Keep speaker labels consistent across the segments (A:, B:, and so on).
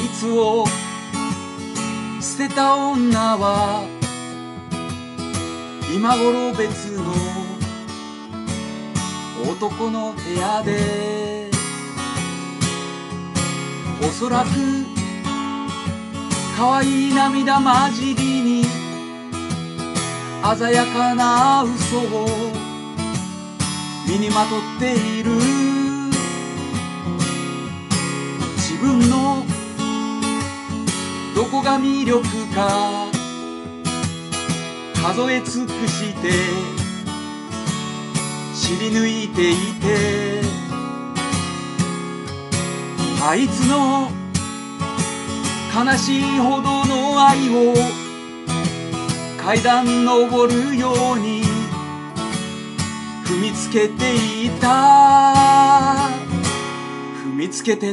A: つを捨てた女は今頃別の男の部屋で、おそらく可愛い涙混じりに鮮やかな嘘を身にまとっている。自分のどこが魅力か数え尽くして知り抜いていて、あいつの悲しいほどの愛を階段登るように踏みつけていた、踏みつけてった。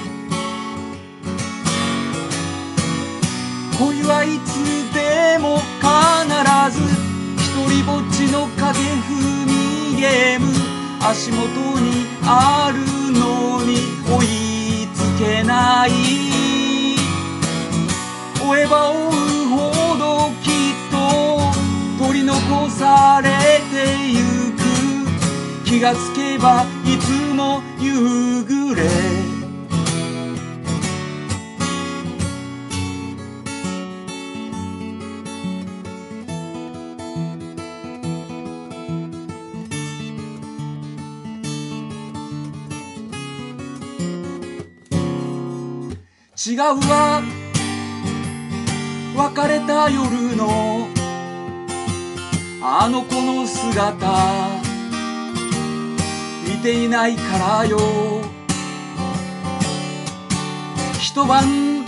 A: 恋はいつでも必ず一人ぼっちの影踏みゲーム、足元にあるのに追いつけない。追えば追うほどきっと取り残されてゆく。気がつけばいつも夕暮れ。違うわ、別れた夜のあの子の姿見ていないからよ。一晩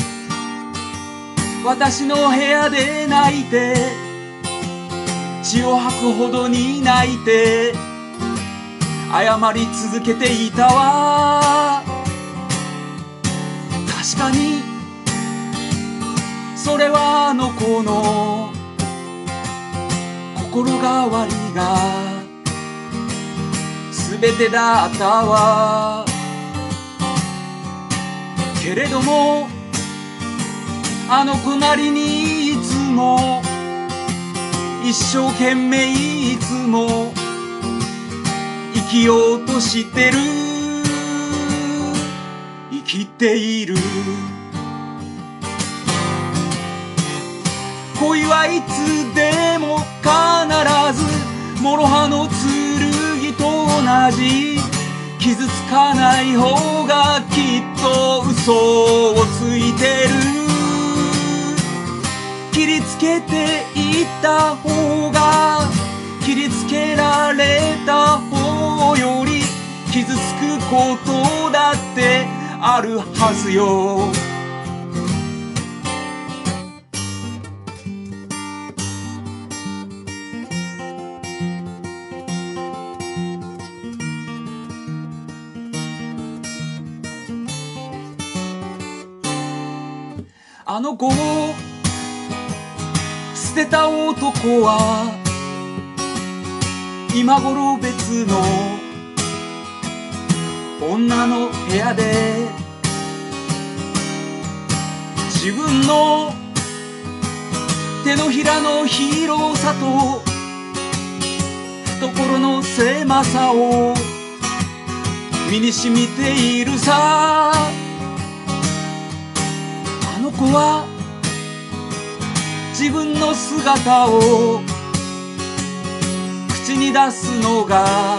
A: 私の部屋で泣いて血を吐くほどに泣いて謝り続けていたわ。確かにそれはあの子の心変わりが全てだったわ。けれどもあの子なりにいつも一生懸命いつも生きようとしてる、生きている。恋はいつでも必ず諸刃の剣と同じ。傷つかない方がきっと嘘をついてる。切りつけていった方が切りつけられた方より傷つくことだってあるはずよ。あの子を捨てた男は今頃別の女の部屋で自分の手のひらの広さと懐の狭さを身に染みているさ。あの子は自分の姿を口に出すのが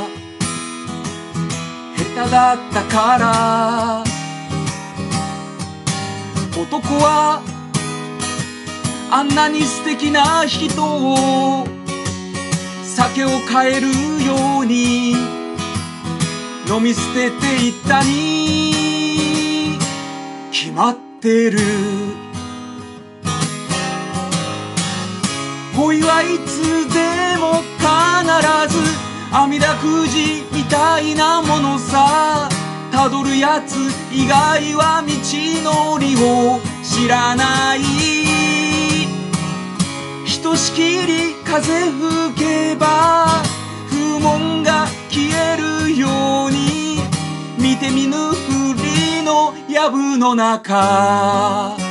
A: 下手だったから。男はあんなに素敵な人を酒を変えるように飲み捨てていったに決まってる。恋はいつでも必ず阿弥陀くじみたいなものさ。たどるやつ以外は道のりを知らない。ひとしきり風吹けば風紋が消えるように見て見ぬふりの優藪の中